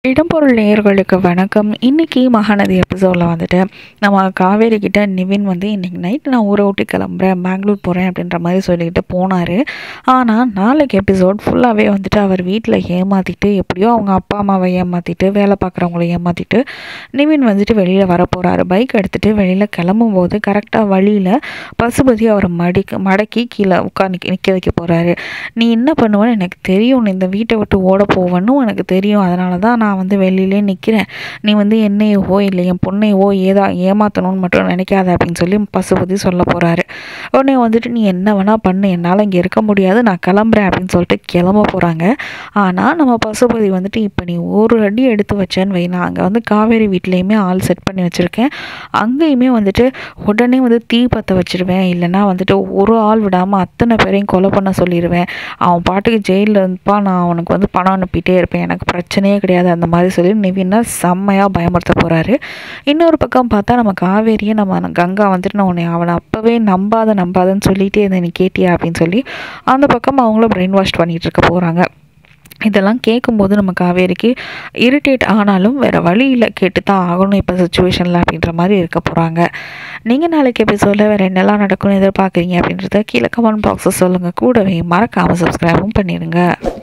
இடம்பொருள் நேயர்களுக்கு வணக்கம். இன்றைக்கி மகாநதி எபிசோடில் வந்துட்டு நம்ம காவேரி கிட்ட நிவின் வந்து இன்றைக்கி நைட்டு நான் ஊரை விட்டு கிளம்புறேன், பெங்களூர் போகிறேன் அப்படின்ற மாதிரி சொல்லிக்கிட்டு போனார். ஆனால் நாளைக்கு எபிசோட் ஃபுல்லாகவே வந்துட்டு அவர் வீட்டில் ஏமாற்றிட்டு, எப்படியோ அவங்க அப்பா அம்மாவை ஏமாற்றிட்டு, வேலை பார்க்குறவங்கள ஏமாற்றிட்டு நிவின் வந்துட்டு வெளியில் வர போகிறாரு. பைக் எடுத்துகிட்டு வெளியில் கிளம்பும்போது கரெக்டாக வழியில் பசுபதி அவரை மடக்கி கீழே நிற்க வைக்க போகிறாரு. நீ என்ன பண்ணுவேன்னு எனக்கு தெரியும், நீ இந்த வீட்டை விட்டு ஓட போவேன்னு எனக்கு தெரியும், அதனால தான் நான் வந்து வெளியிலே நிற்கிறேன். நீ வந்து என்னையவோ இல்லை என் பொண்ணையவோ ஏமாற்றணும்னு மட்டும் நினைக்காத அப்படின்னு சொல்லி பசுபதி சொல்ல போகிறாரு. உடனே வந்துட்டு நீ என்ன வேணால் பண்ணு, என்னால் இங்கே இருக்க முடியாது, நான் கிளம்புறேன் அப்படின்னு சொல்லிட்டு கிளம்ப போகிறாங்க. ஆனால் நம்ம பசுபதி வந்துட்டு இப்போ நீ ஒரு அடி எடுத்து வச்சேன்னு வை, நான் அங்கே வந்து காவேரி வீட்லேயுமே ஆள் செட் பண்ணி வச்சுருக்கேன், அங்கேயுமே வந்துட்டு உடனே வந்து தீ பற்ற வச்சுருவேன், இல்லைனா வந்துட்டு ஒரு ஆள் விடாமல் அத்தனை பேரையும் கொலை பண்ண சொல்லிடுவேன், அவன் பாட்டுக்கு ஜெயிலில் இருந்துப்பா, நான் அவனுக்கு வந்து பணம் அனுப்பிட்டே இருப்பேன், எனக்கு பிரச்சனையே கிடையாது அந்த மாதிரி சொல்லி நிவினை செம்மையாக பயமுறுத்த போகிறாரு. இன்னொரு பக்கம் பார்த்தா நம்ம காவேரியை நம்ம கங்கா வந்துட்டு நான் அவனை அப்போவே நம்பாதன்னு சொல்லிகிட்டே இருந்தேன், நீ கேட்டியா அப்படின்னு சொல்லி அந்த பக்கம் அவங்கள பிரெயின் வாஷ் பண்ணிகிட்டு இருக்க போகிறாங்க. இதெல்லாம் கேட்கும்போது நம்ம காவேரிக்கு இரிட்டேட் ஆனாலும் வேறு வழியில் கேட்டு தான் ஆகணும் இப்போ சுச்சுவேஷனில் அப்படின்ற மாதிரி இருக்க போகிறாங்க. நீங்கள் நாளைக்கு எபிசோடில் வேறு என்னெல்லாம் நடக்கும்னு எதிர்பார்க்குறீங்க அப்படின்றத கீழே கமெண்ட் பாக்ஸை சொல்லுங்கள். கூடவே மறக்காமல் சப்ஸ்கிரைபும் பண்ணிடுங்க.